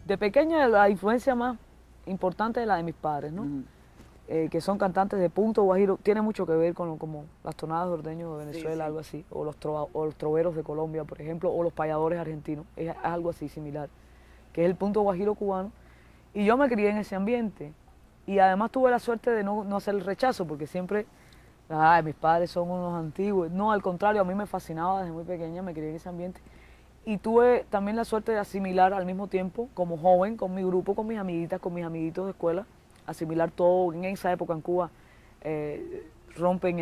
De pequeña la influencia más importante es la de mis padres, ¿no? Que son cantantes de punto guajiro, tiene mucho que ver con como las tonadas de ordeño de Venezuela, sí. algo así, o o los troveros de Colombia, por ejemplo, o los payadores argentinos, es algo así similar, que es el punto guajiro cubano. Y yo me crié en ese ambiente. Y además tuve la suerte de no hacer el rechazo, porque siempre, ay, mis padres son unos antiguos. No, al contrario, a mí me fascinaba desde muy pequeña, me crié en ese ambiente. Y tuve también la suerte de asimilar al mismo tiempo, como joven, con mi grupo, con mis amiguitas, con mis amiguitos de escuela, asimilar todo. En esa época en Cuba rompen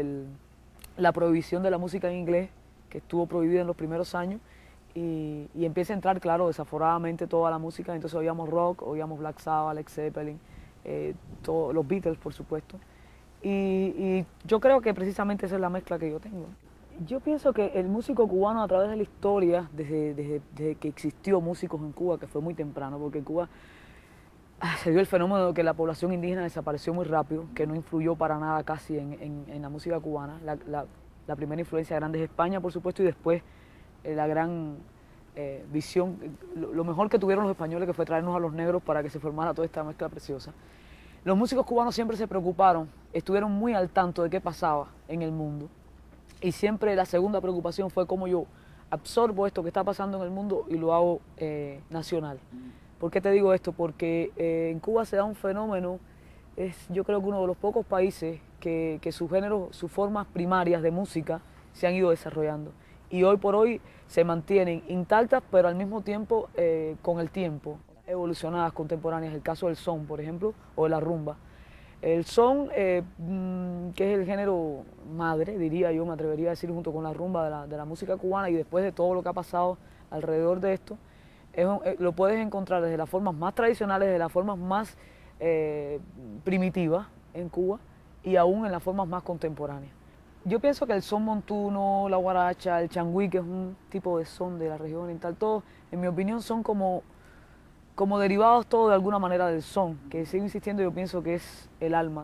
la prohibición de la música en inglés, que estuvo prohibida en los primeros años, y empieza a entrar, claro, desaforadamente toda la música. Entonces oíamos rock, oíamos Black Sabbath, Led Zeppelin, los Beatles, por supuesto. Y yo creo que precisamente esa es la mezcla que yo tengo. Yo pienso que el músico cubano a través de la historia, desde que existió músicos en Cuba, que fue muy temprano, porque en Cuba se dio el fenómeno de que la población indígena desapareció muy rápido, que no influyó para nada casi en la música cubana. La primera influencia grande es España, por supuesto, y después la gran visión, lo mejor que tuvieron los españoles, que fue traernos a los negros para que se formara toda esta mezcla preciosa. Los músicos cubanos siempre se preocuparon, estuvieron muy al tanto de qué pasaba en el mundo. Y siempre la segunda preocupación fue cómo yo absorbo esto que está pasando en el mundo y lo hago nacional. ¿Por qué te digo esto? Porque en Cuba se da un fenómeno, es yo creo que uno de los pocos países que sus géneros, sus formas primarias de música se han ido desarrollando. Y hoy por hoy se mantienen intactas, pero al mismo tiempo con el tiempo, evolucionadas, contemporáneas. El caso del son, por ejemplo, o de la rumba. El son, que es el género madre, diría yo, me atrevería a decir, junto con la rumba de la música cubana, y después de todo lo que ha pasado alrededor de esto, lo puedes encontrar desde las formas más tradicionales, desde las formas más primitivas en Cuba, y aún en las formas más contemporáneas. Yo pienso que el son montuno, la guaracha, el changüí, que es un tipo de son de la región oriental, todos, en mi opinión, son como derivados todos de alguna manera del son, que sigo insistiendo, yo pienso que es el alma.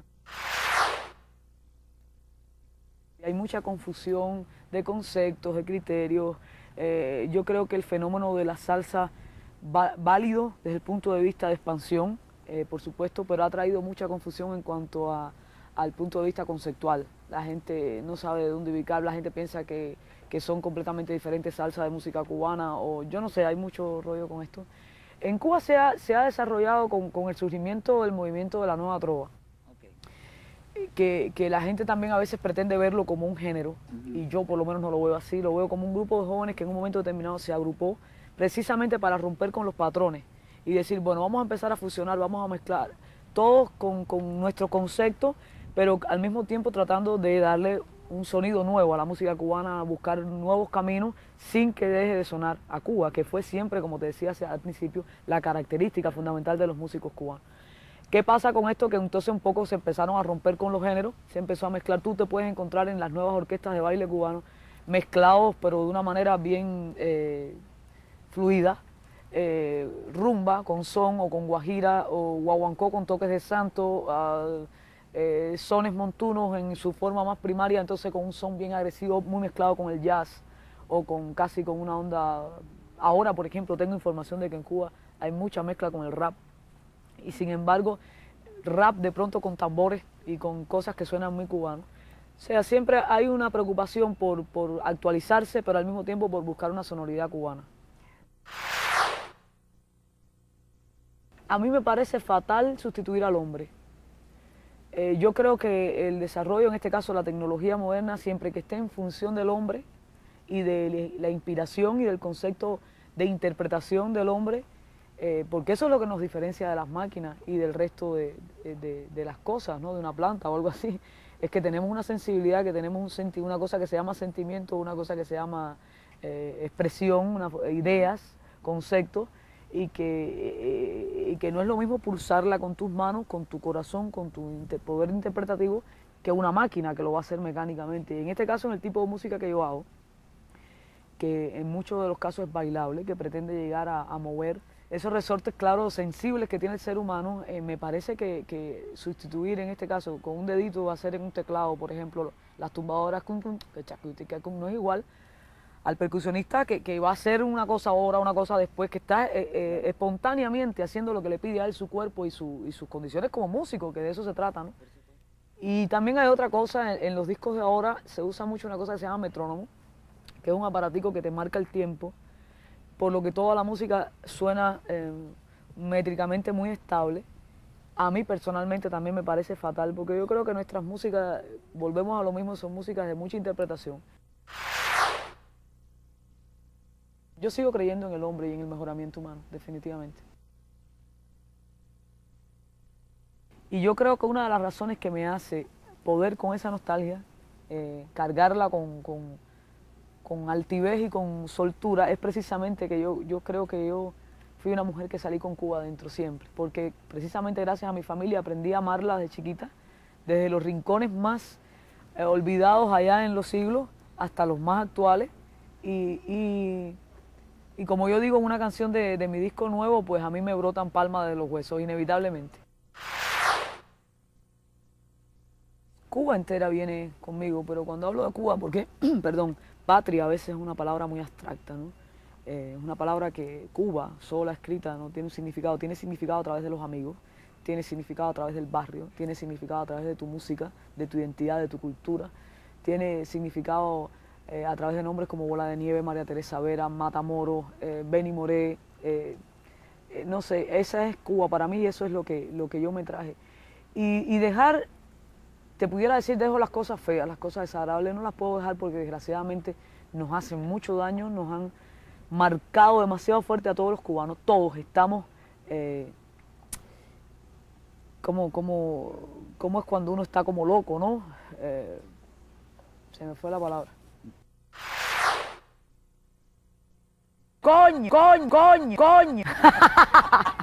Hay mucha confusión de conceptos, de criterios. Yo creo que el fenómeno de la salsa, válido desde el punto de vista de expansión, por supuesto, pero ha traído mucha confusión en cuanto al punto de vista conceptual. La gente no sabe de dónde ubicar, la gente piensa que son completamente diferentes salsas de música cubana, o yo no sé, hay mucho rollo con esto. En Cuba se ha desarrollado con el surgimiento del movimiento de la nueva trova, que la gente también a veces pretende verlo como un género, y yo por lo menos no lo veo así, lo veo como un grupo de jóvenes que en un momento determinado se agrupó precisamente para romper con los patrones y decir, bueno, vamos a empezar a fusionar, vamos a mezclar todos con nuestro concepto, pero al mismo tiempo tratando de darle un sonido nuevo a la música cubana, buscar nuevos caminos sin que deje de sonar a Cuba, que fue siempre, como te decía al principio, la característica fundamental de los músicos cubanos. ¿Qué pasa con esto? Que entonces un poco se empezaron a romper con los géneros, se empezó a mezclar. Tú te puedes encontrar en las nuevas orquestas de baile cubano mezclados, pero de una manera bien fluida, rumba con son o con guajira, o guaguancó con toques de santo, sones montunos en su forma más primaria, entonces con un son bien agresivo, muy mezclado con el jazz o casi con una onda. Ahora, por ejemplo, tengo información de que en Cuba hay mucha mezcla con el rap, y sin embargo rap de pronto con tambores y con cosas que suenan muy cubanos. O sea, siempre hay una preocupación por actualizarse, pero al mismo tiempo por buscar una sonoridad cubana. A mí me parece fatal sustituir al hombre. Yo creo que el desarrollo, en este caso la tecnología moderna, siempre que esté en función del hombre y de la inspiración y del concepto de interpretación del hombre, porque eso es lo que nos diferencia de las máquinas y del resto de las cosas, ¿no? De una planta o algo así, es que tenemos una sensibilidad, que tenemos una cosa que se llama sentimiento, una cosa que se llama expresión, ideas, conceptos, y que no es lo mismo pulsarla con tus manos, con tu corazón, con tu poder interpretativo, que una máquina que lo va a hacer mecánicamente. Y en este caso, en el tipo de música que yo hago, que en muchos de los casos es bailable, que pretende llegar a mover esos resortes, claro, sensibles que tiene el ser humano, me parece que sustituir en este caso con un dedito, hacer en un teclado, por ejemplo, las tumbadoras, no es igual al percusionista que va a hacer una cosa ahora, una cosa después, que está espontáneamente haciendo lo que le pide a él su cuerpo y sus condiciones como músico, que de eso se trata, ¿no? Y también hay otra cosa, en los discos de ahora se usa mucho una cosa que se llama metrónomo, que es un aparatico que te marca el tiempo, por lo que toda la música suena métricamente muy estable. A mí personalmente también me parece fatal, porque yo creo que nuestras músicas, volvemos a lo mismo, son músicas de mucha interpretación. Yo sigo creyendo en el hombre y en el mejoramiento humano, definitivamente. Y yo creo que una de las razones que me hace poder con esa nostalgia, cargarla con altivez y con soltura, es precisamente que yo creo que yo fui una mujer que salí con Cuba dentro siempre, porque precisamente gracias a mi familia aprendí a amarla de chiquita, desde los rincones más olvidados allá en los siglos hasta los más actuales. Y como yo digo en una canción de mi disco nuevo, pues a mí me brotan palmas de los huesos, inevitablemente. Cuba entera viene conmigo, pero cuando hablo de Cuba, porque, perdón, patria a veces es una palabra muy abstracta, ¿no? Es una palabra que Cuba, sola, escrita, no tiene un significado, tiene significado a través de los amigos, tiene significado a través del barrio, tiene significado a través de tu música, de tu identidad, de tu cultura, tiene significado a través de nombres como Bola de Nieve, María Teresa Vera, Matamoros, Benny Moré, no sé, esa es Cuba para mí y eso es lo que yo me traje. Y dejar, te pudiera decir, dejo las cosas feas, las cosas desagradables, no las puedo dejar porque desgraciadamente nos hacen mucho daño, nos han marcado demasiado fuerte a todos los cubanos, todos estamos, ¿cómo es cuando uno está como loco, no? Se me fue la palabra. Coño, coño, coño, coño.